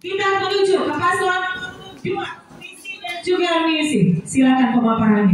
Kita menuju ke paslon 2, visi dan juga misi. Silakan pemaparannya.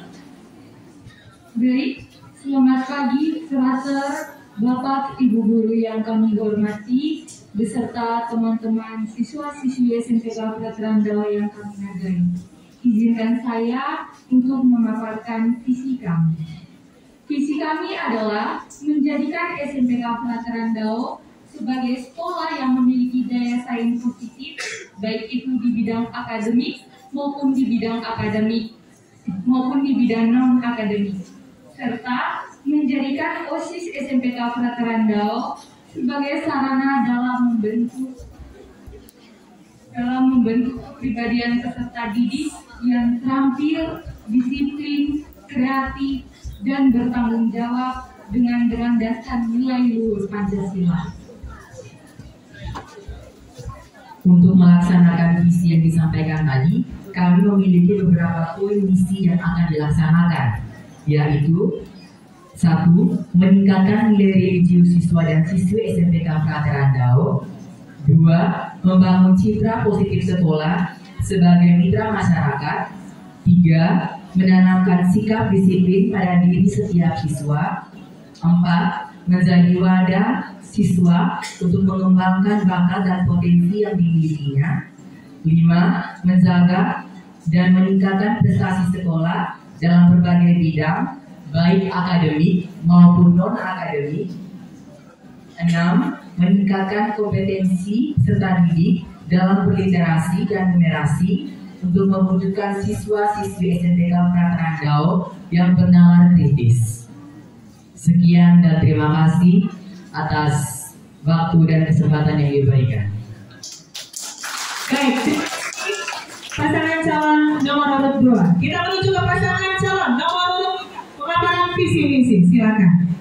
Baik, selamat pagi Frater, Bapak Ibu Guru yang kami hormati, beserta teman-teman siswa-siswi SMPK Frater Randau yang kami hargai. Izinkan saya untuk memaparkan visi kami. Visi kami adalah menjadikan SMPK Frater Randau sebagai sekolah yang memiliki daya saing positif, baik itu di bidang akademik maupun di bidang non-akademik, serta menjadikan OSIS SMPK Frater Randau sebagai sarana dalam membentuk kepribadian peserta didik yang terampil, disiplin, kreatif, dan bertanggung jawab dengan berlandaskan nilai luhur Pancasila. Untuk melaksanakan visi yang disampaikan tadi, kami memiliki beberapa poin misi yang akan dilaksanakan, yaitu 1. Meningkatkan nilai religius siswa dan siswi SMPK Frater Randau. 2. Membangun citra positif sekolah sebagai mitra masyarakat. 3. Menanamkan sikap disiplin pada diri setiap siswa. 4. Menjadi wadah siswa untuk mengembangkan bakat dan potensi yang dimilikinya. 5. Menjaga dan meningkatkan prestasi sekolah dalam berbagai bidang, baik akademik maupun non-akademik. 6. Meningkatkan kompetensi serta didik dalam berliterasi dan numerasi untuk mewujudkan siswa-siswi SMPK Frater Randau yang bernalar kritis. Sekian dan terima kasih atas waktu dan kesempatan yang diberikan. Baik, pasangan calon nomor urut 2. Kita menuju ke pasangan calon nomor urut 3. Pemaparan visi misi, silakan.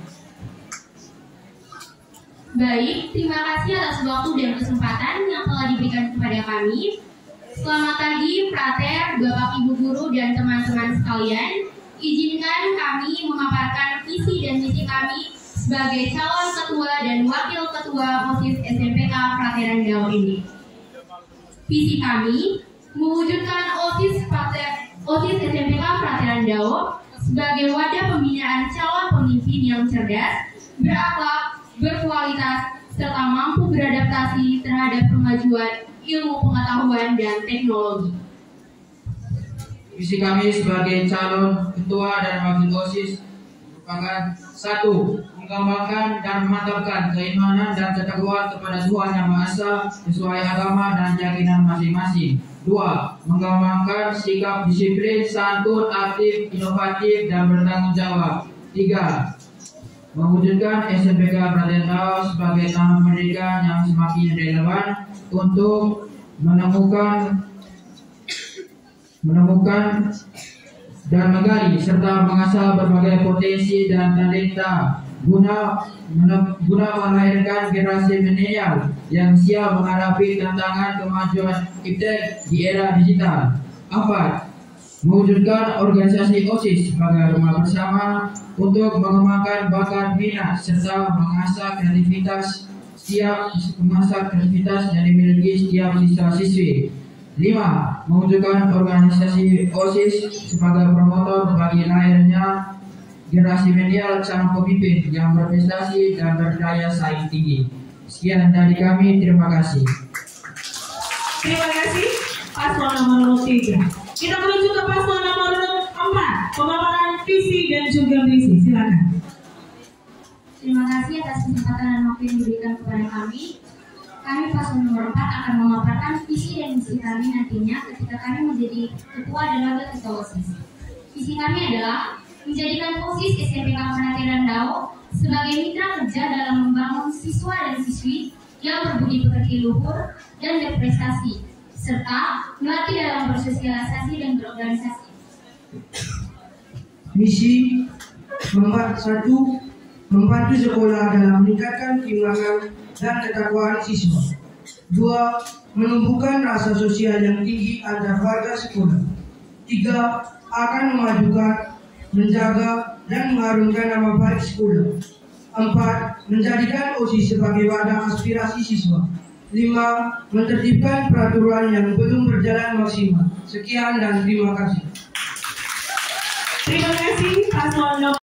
Baik, terima kasih atas waktu dan kesempatan yang telah diberikan kepada kami. Selamat pagi, Frater, Bapak Ibu Guru dan teman-teman sekalian. Izinkan kami memaparkan visi dan misi kami sebagai calon ketua dan wakil ketua OSIS SMPK Frater Randau ini. Visi kami mewujudkan OSIS SMPK Frater Randau sebagai wadah pembinaan calon pemimpin yang cerdas, berakhlak, berkualitas, serta mampu beradaptasi terhadap kemajuan ilmu pengetahuan dan teknologi. Visi kami sebagai calon ketua dan wakil OSIS merupakan 1. Mengembangkan dan memantapkan keimanan dan ketakwaan kepada Tuhan Yang Maha Esa sesuai agama dan keyakinan masing-masing. 2. Mengembangkan sikap disiplin, santun, aktif, inovatif, dan bertanggung jawab. 3. Mewujudkan SMPK Frater Randau sebagai taman pendidikan yang semakin relevan untuk menemukan dan menggali serta mengasah berbagai potensi dan talenta guna melahirkan generasi milenial yang siap menghadapi tantangan kemajuan iptek di era digital. 4. Mewujudkan organisasi OSIS sebagai rumah bersama untuk mengembangkan bakat minat serta mengasah kreativitas yang dimiliki setiap siswa-siswi. 5. Mewujudkan organisasi OSIS sebagai promotor bagi lahirnya generasi milenial calon pemimpin yang berprestasi dan berdaya saing tinggi. Sekian dari kami, terima kasih. Terima kasih, paslon nomor 3. Kita menuju ke paslon nomor 4. Pemaparan visi dan juga misi, silakan. Terima kasih atas kesempatan dan waktu yang diberikan kepada kami. Kami paslon nomor 4 akan memaparkan visi dan misi kami nantinya ketika kami menjadi ketua dan wakil ketua OSIS. Visi kami adalah menjadikan OSIS SMPK Frater Randau sebagai mitra kerja dalam membangun siswa dan siswi yang berbudi pekerti luhur dan berprestasi, serta melatih dalam bersosialisasi dan berorganisasi. Misi 1. Membantu sekolah dalam meningkatkan keimanan dan ketakwaan siswa. 2. Menumbuhkan rasa sosial yang tinggi antar warga sekolah. 3. Akan memajukan, menjaga, dan mengharumkan nama baik sekolah. 4. Menjadikan OSIS sebagai wadah aspirasi siswa. 5. Menertibkan peraturan yang belum berjalan maksimal. Sekian dan terima kasih. Terima kasih paslon nomor